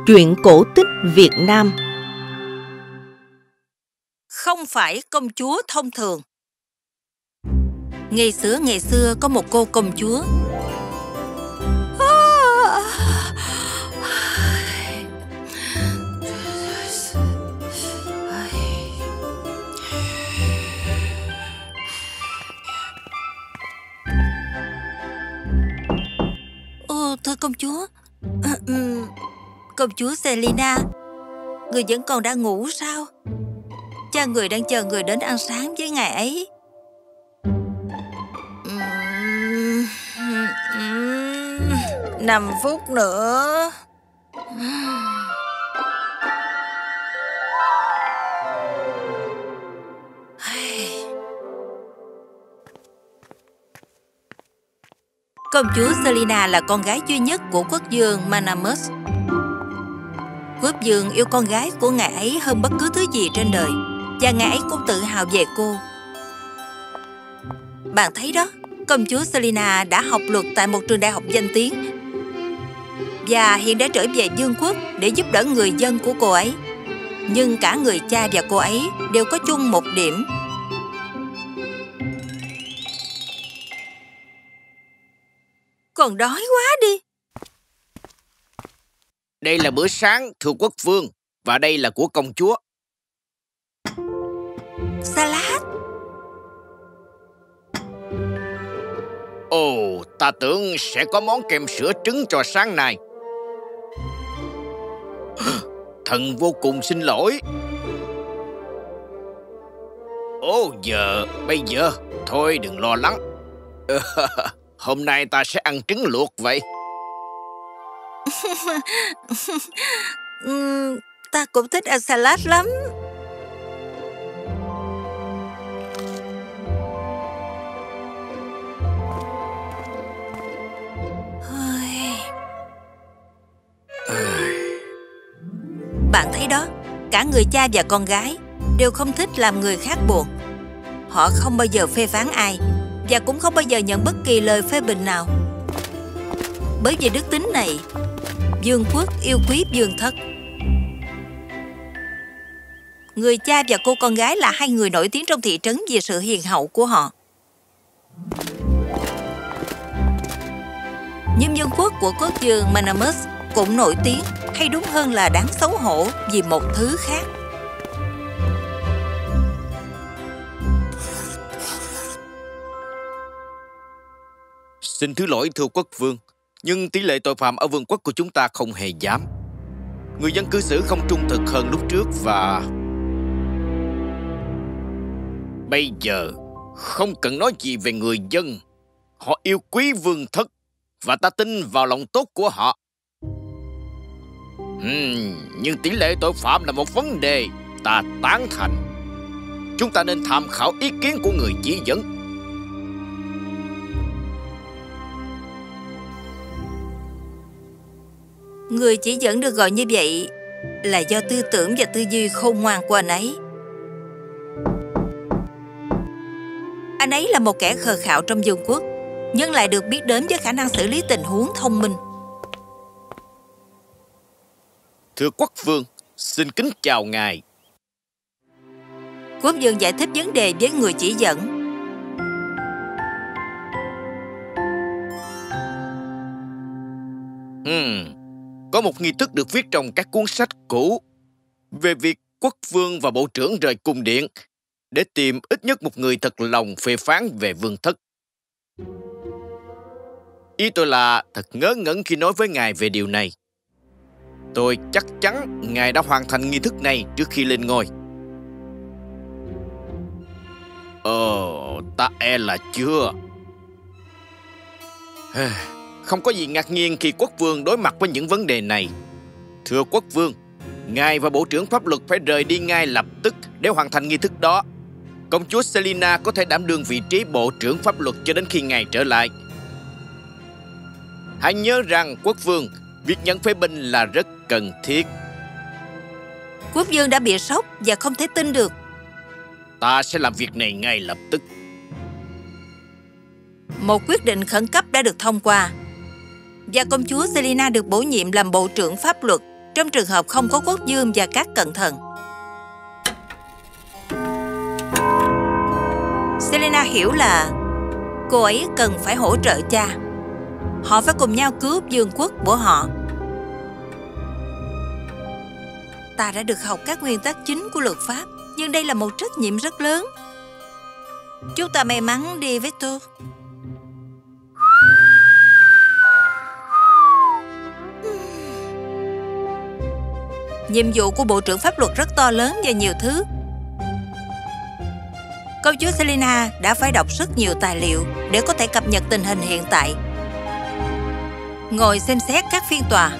Truyện cổ tích Việt Nam. Không phải công chúa thông thường. Ngày xưa có một cô công chúa. Thưa công chúa, công chúa Selina, người vẫn còn đang ngủ sao? Cha người đang chờ người đến ăn sáng với ngài ấy. 5 phút nữa. Công chúa Selina là con gái duy nhất của quốc vương Manamus. Quốc vương yêu con gái của ngài ấy hơn bất cứ thứ gì trên đời, và ngài ấy cũng tự hào về cô. Bạn thấy đó, công chúa Selina đã học luật tại một trường đại học danh tiếng và hiện đã trở về vương quốc để giúp đỡ người dân của cô ấy. Nhưng cả người cha và cô ấy đều có chung một điểm: còn đói quá đi. Đây là bữa sáng, thưa quốc vương, và đây là của công chúa. Salad. Ồ, ta tưởng sẽ có món kem sữa trứng cho sáng nay. Thần vô cùng xin lỗi. Bây giờ, thôi đừng lo lắng. Hôm nay ta sẽ ăn trứng luộc vậy. Ta cũng thích ăn salad lắm. Bạn thấy đó, cả người cha và con gái đều không thích làm người khác buồn. Họ không bao giờ phê phán ai và cũng không bao giờ nhận bất kỳ lời phê bình nào. Bởi vì đức tính này, vương quốc yêu quý vương thất. Người cha và cô con gái là hai người nổi tiếng trong thị trấn vì sự hiền hậu của họ. Nhưng vương quốc của quốc vương Manamus cũng nổi tiếng, hay đúng hơn là đáng xấu hổ, vì một thứ khác. Xin thứ lỗi thưa quốc vương, nhưng tỷ lệ tội phạm ở vương quốc của chúng ta không hề giảm. Người dân cư xử không trung thực hơn lúc trước và... Bây giờ, không cần nói gì về người dân. Họ yêu quý vương thất và ta tin vào lòng tốt của họ. Nhưng tỷ lệ tội phạm là một vấn đề ta tán thành. Chúng ta nên tham khảo ý kiến của người chỉ dẫn. Người chỉ dẫn được gọi như vậy là do tư tưởng và tư duy khôn ngoan của anh ấy. Anh ấy là một kẻ khờ khạo trong vương quốc, nhưng lại được biết đến với khả năng xử lý tình huống thông minh. Thưa quốc vương, xin kính chào ngài. Quốc vương giải thích vấn đề với người chỉ dẫn. Có một nghi thức được viết trong các cuốn sách cũ về việc quốc vương và bộ trưởng rời cung điện để tìm ít nhất một người thật lòng phê phán về vương thất. Ý tôi là thật ngớ ngẩn khi nói với ngài về điều này. Tôi chắc chắn ngài đã hoàn thành nghi thức này trước khi lên ngôi. Ta e là chưa. Không có gì ngạc nhiên khi quốc vương đối mặt với những vấn đề này. Thưa quốc vương, ngài và bộ trưởng pháp luật phải rời đi ngay lập tức để hoàn thành nghi thức đó. Công chúa Selina có thể đảm đương vị trí bộ trưởng pháp luật cho đến khi ngài trở lại. Hãy nhớ rằng, quốc vương, việc nhận phê bình là rất cần thiết. Quốc vương đã bị sốc và không thể tin được. Ta sẽ làm việc này ngay lập tức. Một quyết định khẩn cấp đã được thông qua và công chúa Selina được bổ nhiệm làm bộ trưởng pháp luật trong trường hợp không có quốc vương và các cận thần. Selena hiểu là cô ấy cần phải hỗ trợ cha. Họ phải cùng nhau cứu vương quốc của họ. Ta đã được học các nguyên tắc chính của luật pháp, nhưng đây là một trách nhiệm rất lớn. Chúc ta may mắn đi, Victor. Nhiệm vụ của Bộ trưởng Pháp luật rất to lớn và nhiều thứ. Công chúa Selena đã phải đọc rất nhiều tài liệu để có thể cập nhật tình hình hiện tại, ngồi xem xét các phiên tòa,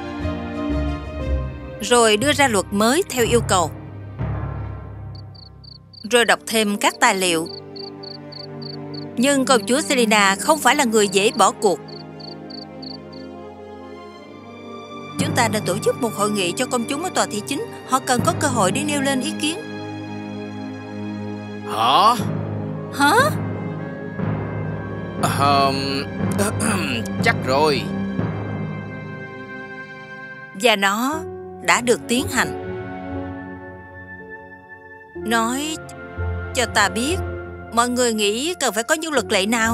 rồi đưa ra luật mới theo yêu cầu, rồi đọc thêm các tài liệu. Nhưng công chúa Selena không phải là người dễ bỏ cuộc. Chúng ta nên tổ chức một hội nghị cho công chúng ở tòa thị chính. Họ cần có cơ hội để nêu lên ý kiến. Hả? Hả? Chắc rồi. Và nó đã được tiến hành. Nói cho ta biết, mọi người nghĩ cần phải có những luật lệ nào?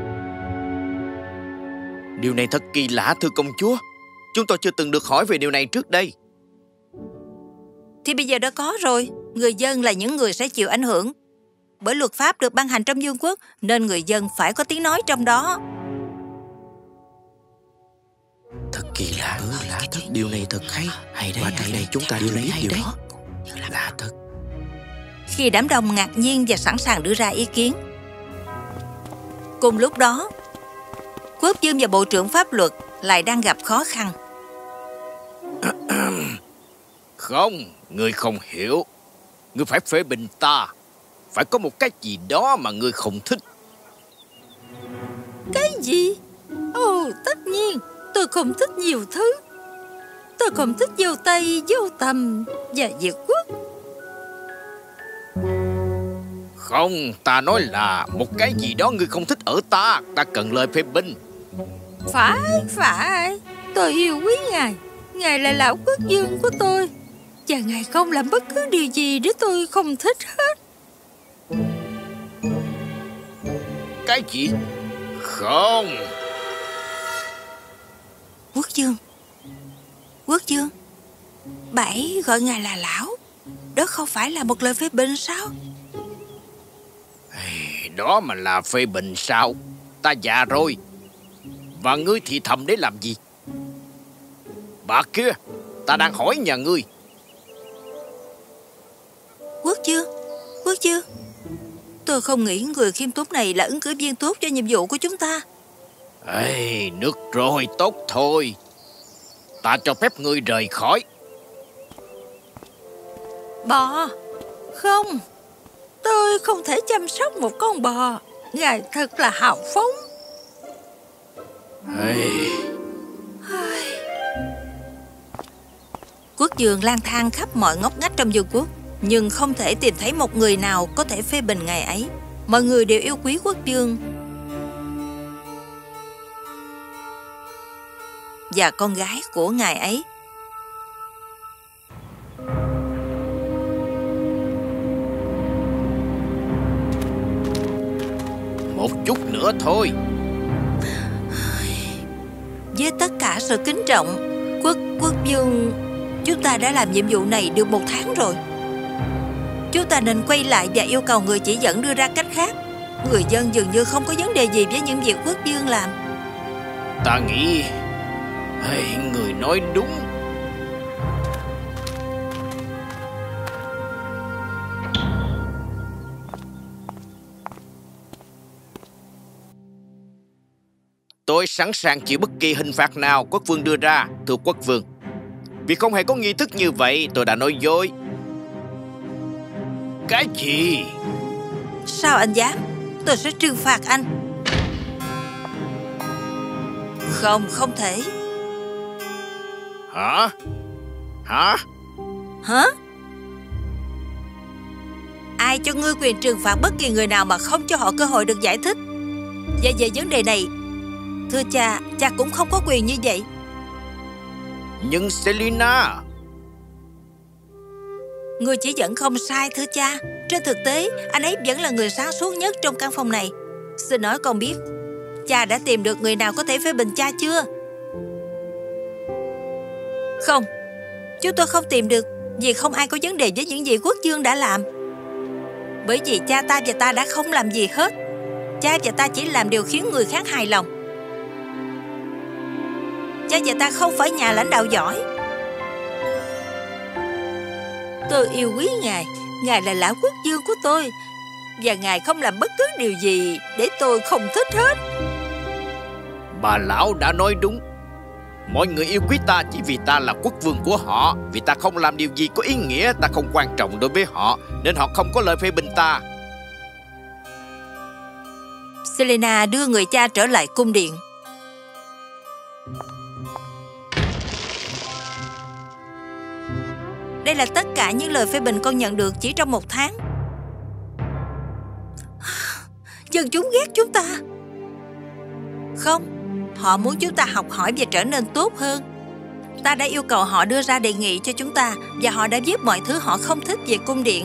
Điều này thật kỳ lạ, thưa công chúa. Chúng tôi chưa từng được hỏi về điều này trước đây. Thì bây giờ đã có rồi. Người dân là những người sẽ chịu ảnh hưởng. Bởi luật pháp được ban hành trong vương quốc, nên người dân phải có tiếng nói trong đó. Thật kỳ lạ, thật. Điều này thật hay. Hay đây, chúng ta điều này điều đó. Lạ thật. Khi đám đông ngạc nhiên và sẵn sàng đưa ra ý kiến, cùng lúc đó, quốc vương và bộ trưởng pháp luật lại đang gặp khó khăn. Không, ngươi không hiểu. Ngươi phải phê bình ta. Phải có một cái gì đó mà ngươi không thích. Cái gì? Ồ, tất nhiên. Tôi không thích nhiều thứ. Tôi không thích dâu tây, dâu tằm và Việt quốc. Không, ta nói là một cái gì đó ngươi không thích ở ta. Ta cần lời phê bình. Phải. Tôi yêu quý ngài. Ngài là lão quốc vương của tôi. Và ngài không làm bất cứ điều gì để tôi không thích hết. Cái gì? Không. Quốc vương, bà ấy gọi ngài là lão. Đó không phải là một lời phê bình sao? Đó mà là phê bình sao? Ta già rồi. Và ngươi thì thầm để làm gì? Bà kia, ta đang hỏi nhà ngươi. Quốc vương, tôi không nghĩ người khiêm tốn này là ứng cử viên tốt cho nhiệm vụ của chúng ta. Được rồi, tốt thôi. Ta cho phép ngươi rời khỏi. Bò? Không, tôi không thể chăm sóc một con bò. Ngài thật là hào phóng. Quốc vương lang thang khắp mọi ngóc ngách trong vương quốc, nhưng không thể tìm thấy một người nào có thể phê bình ngài ấy. Mọi người đều yêu quý quốc vương và con gái của ngài ấy. Một chút nữa thôi. Với tất cả sự kính trọng, quốc vương, chúng ta đã làm nhiệm vụ này được 1 tháng rồi. Chúng ta nên quay lại và yêu cầu người chỉ dẫn đưa ra cách khác. Người dân dường như không có vấn đề gì với những việc quốc vương làm. Ta nghĩ người nói đúng. Tôi sẵn sàng chịu bất kỳ hình phạt nào quốc vương đưa ra, thưa quốc vương. Vì không hề có nghi thức như vậy, tôi đã nói dối. Cái gì? Sao anh dám? Tôi sẽ trừng phạt anh. Không thể. Hả? Ai cho ngươi quyền trừng phạt bất kỳ người nào mà không cho họ cơ hội được giải thích? Và về vấn đề này, thưa cha cũng không có quyền như vậy. Nhưng Selina... Người chỉ dẫn không sai thưa cha. Trên thực tế, anh ấy vẫn là người sáng suốt nhất trong căn phòng này. Xin nói con biết, cha đã tìm được người nào có thể phê bình cha chưa? Không, chúng tôi không tìm được, vì không ai có vấn đề với những gì Quốc Dương đã làm. Bởi vì cha ta và ta đã không làm gì hết. Cha và ta chỉ làm điều khiến người khác hài lòng. Cha và ta không phải nhà lãnh đạo giỏi. Tôi yêu quý Ngài. Ngài là lão Quốc Dương của tôi. Và Ngài không làm bất cứ điều gì để tôi không thích hết. Bà lão đã nói đúng. Mọi người yêu quý ta chỉ vì ta là quốc vương của họ. Vì ta không làm điều gì có ý nghĩa, ta không quan trọng đối với họ, nên họ không có lời phê bình ta. Selina đưa người cha trở lại cung điện. Đây là tất cả những lời phê bình con nhận được chỉ trong 1 tháng. Dân chúng ghét chúng ta. Không, họ muốn chúng ta học hỏi và trở nên tốt hơn. Ta đã yêu cầu họ đưa ra đề nghị cho chúng ta, và họ đã viết mọi thứ họ không thích về cung điện.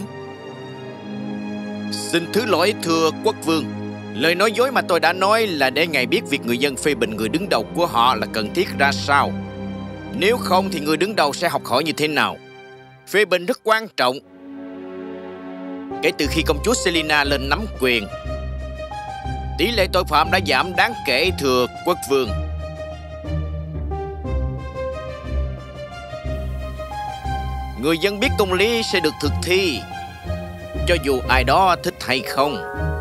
Xin thứ lỗi thưa quốc vương. Lời nói dối mà tôi đã nói là để ngài biết việc người dân phê bình người đứng đầu của họ là cần thiết ra sao. Nếu không thì người đứng đầu sẽ học hỏi như thế nào. Phê bình rất quan trọng. Kể từ khi công chúa Selina lên nắm quyền, tỷ lệ tội phạm đã giảm đáng kể thưa quốc vương. Người dân biết công lý sẽ được thực thi, cho dù ai đó thích hay không.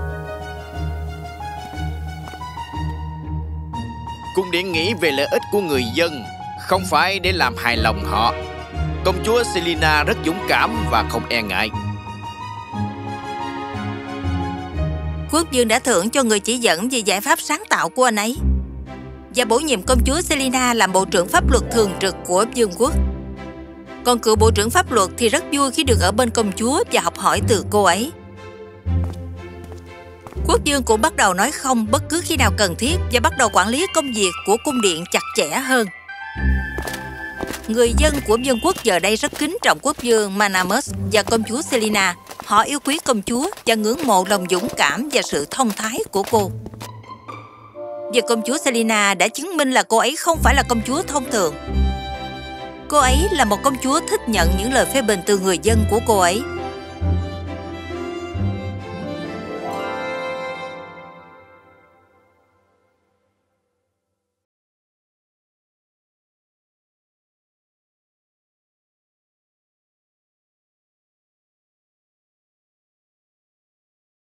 Cung điện nghĩ về lợi ích của người dân, không phải để làm hài lòng họ. Công chúa Selina rất dũng cảm và không e ngại. Quốc vương đã thưởng cho người chỉ dẫn vì giải pháp sáng tạo của anh ấy, và bổ nhiệm công chúa Selina làm bộ trưởng pháp luật thường trực của vương quốc. Còn cựu bộ trưởng pháp luật thì rất vui khi được ở bên công chúa và học hỏi từ cô ấy. Quốc vương cũng bắt đầu nói không bất cứ khi nào cần thiết và bắt đầu quản lý công việc của cung điện chặt chẽ hơn. Người dân của vương quốc giờ đây rất kính trọng quốc vương Manamus và công chúa Selina. Họ yêu quý công chúa và ngưỡng mộ lòng dũng cảm và sự thông thái của cô. Và công chúa Selina đã chứng minh là cô ấy không phải là công chúa thông thường. Cô ấy là một công chúa thích nhận những lời phê bình từ người dân của cô ấy.